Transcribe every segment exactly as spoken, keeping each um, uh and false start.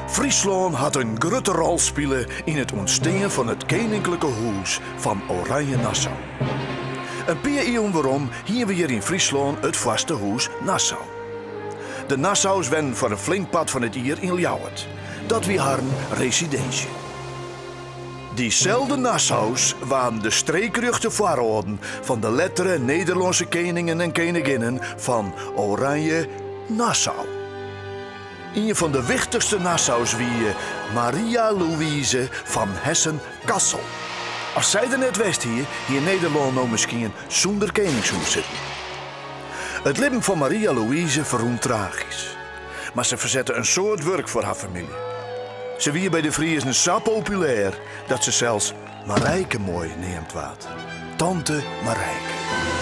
Friesland had een grote rol spelen in het ontstaan van het koninklijke huis van Oranje-Nassau. Een paar eeuwen waarom hier we hier in Friesland het vaste huis Nassau. De Nassau's wennen voor een flink pad van het hier in Ljouwert. Dat wie haar residentie. Diezelfde Nassau's waren de streekruchte voorouden van de lettere Nederlandse koningen en koninginnen van Oranje-Nassau. Een van de wichtigste Nassau's wie Maria Louise van Hessen-Kassel. Als zij er net wist hier, hier in Nederland nou misschien zonder koningshuis zitten. Het leven van Maria Louise verroemt tragisch. Maar ze verzette een soort werk voor haar familie. Ze wie bij de Friesen zo populair dat ze zelfs Marijke mooi neemt waard. Tante Marijke.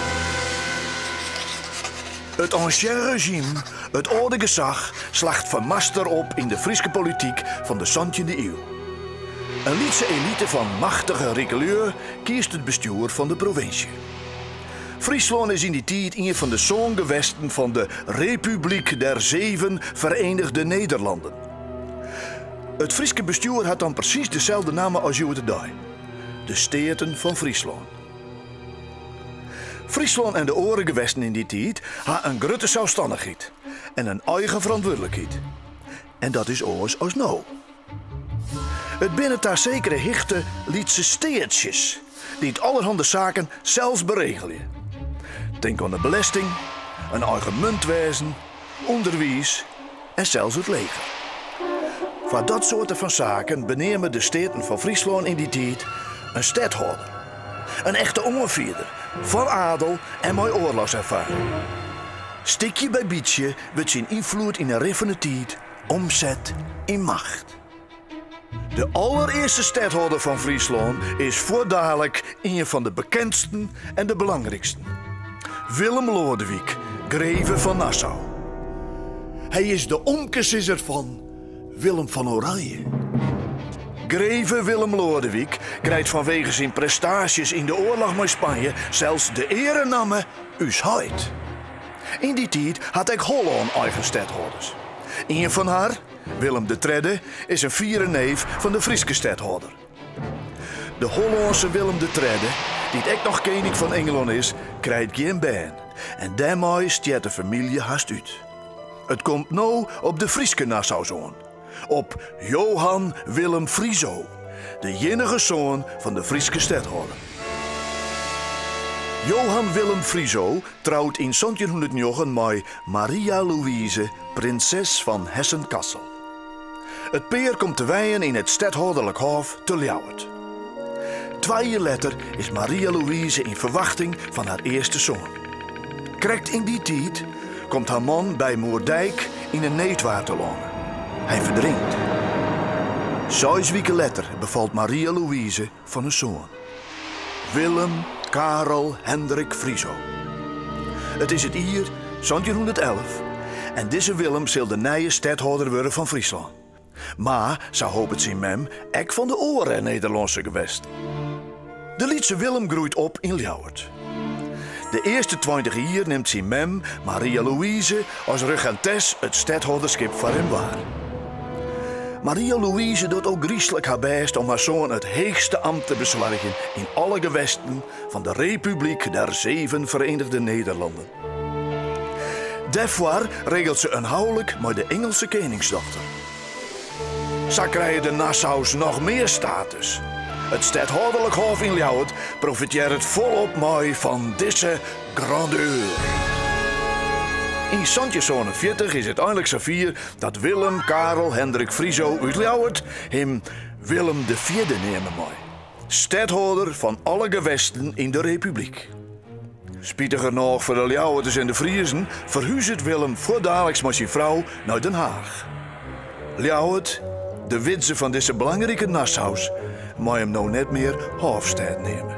Het ancien regime, het oude gezag, slacht van master op in de Friese politiek van de zestiende eeuw. Een lietse elite van machtige Richelieu kiest het bestuur van de provincie. Friesland is in die tijd een van de zoongewesten van de Republiek der Zeven Verenigde Nederlanden. Het Friese bestuur had dan precies dezelfde naam als Joodendij. De Steerten van Friesland. Friesland en de orengewesten in die tijd hadden een grote zelfstandigheid en een eigen verantwoordelijkheid. En dat is oors als nou. Het binnen daar zekere hichte lietse steertjes die het allerhande zaken zelfs beregelen. Denk aan de belasting, een eigen muntwezen, onderwijs en zelfs het leger. Voor dat soort van zaken benemen de steden van Friesland in die tijd een stadhouder. Een echte ongeveerder, van adel en mooi oorlogservaring. Stikje bij bietje wordt zijn invloed in een riffende tijd omzet in macht. De allereerste stadhouder van Friesland is voordadelijk een van de bekendsten en de belangrijksten. Willem Lodewijk, greve van Nassau. Hij is de omkesisser van Willem van Oranje. Greve Willem Lodewijk krijgt vanwege zijn prestaties in de oorlog met Spanje zelfs de erenamen Ushait. In die tijd had ik Holland eigen stadhouders. Een van haar, Willem de Tweede, is een vierde neef van de Friese stadhouder. De Hollandse Willem de Tweede, die ook nog koning van Engeland is, krijgt geen baan. En daarmee stiert de familie haast uit. Het komt nou op de Friese Nassau-zoon. Op Johan Willem Frieso, de enige zoon van de Friese stadhouder. Johan Willem Frieso trouwt in zestienhonderdnegen met Maria Louise, prinses van Hessen-Kassel. Het peer komt te wijen in het stadhouderlijk hof te Ljouwert. Twee jaar later is Maria Louise in verwachting van haar eerste zoon. Krekt in die tijd komt haar man bij Moerdijk in een neetwaterloon. Hij verdrinkt. Zes weken later bevalt Maria Louise van een zoon. Willem Karel Hendrik Frieso. Het is het jaar zestienhonderdelf en deze Willem zal de nieuwe stadhouder worden van Friesland. Maar, zo hoopt het zijn mem, ek van de oren Nederlandse gewest. De lietse Willem groeit op in Ljouwert. De eerste twintig jaar neemt zijn mem, Maria Louise, als regentes het stadhouderschap voor hem waar. Maria Louise doet ook griezelig haar best om haar zoon het hoogste ambt te bezorgen in alle gewesten van de Republiek der Zeven Verenigde Nederlanden. Daarvoor regelt ze een huwelijk met de Engelse koningsdochter. Zo krijgen de Nassau's nog meer status. Het stadhouderlijk hof in Ljouwert profiteert volop mooi van deze grandeur. In zestienhonderdzevenenveertig is het eindelijk zo vier dat Willem Karel Hendrik Frieso uit Ljouwert hem Willem de Vierde nemen mooi. Stadhouder van alle gewesten in de Republiek. Spietiger nog voor de Ljouwerters en de Friezen verhuist Willem voordadelijks met zijn vrouw naar Den Haag. Ljouwert, de witse van deze belangrijke Nassau's, mag hem nou net meer hoofdstad nemen.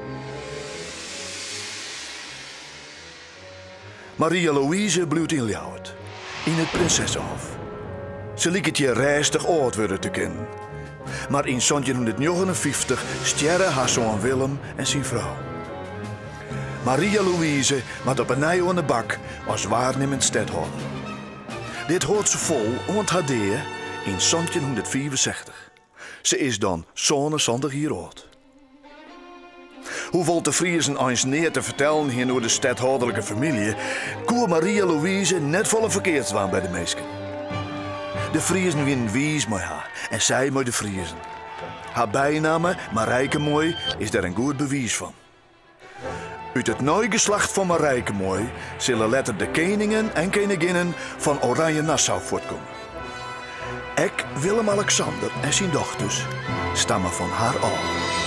Maria Louise blijft in Ljouwert, in het Prinsessenhof. Ze liet het hier rijstig oud worden te kennen. Maar in zestienhonderdnegenenvijftig stierren haar zoon Willem en zijn vrouw. Maria Louise maakt op een nij aan de bak als waarnemend stadhouder. Dit hoort ze vol, want haar deer in zeventienhonderdvierenzestig. Ze is dan zesenzontig jaar oud. Hoeveel de Friezen eens neer te vertellen hier door de stadhoudelijke familie, koer Maria Louise net volle verkeerd waren bij de meesten. De Friezen winnen wies met haar en zij met de Friezen. Haar bijnaam, Marijke Mooi, is daar een goed bewijs van. Uit het nieuwe geslacht van Marijke Mooi zullen later de koningen en koninginnen van Oranje-Nassau voortkomen. Ek Willem-Alexander en zijn dochters stammen van haar af.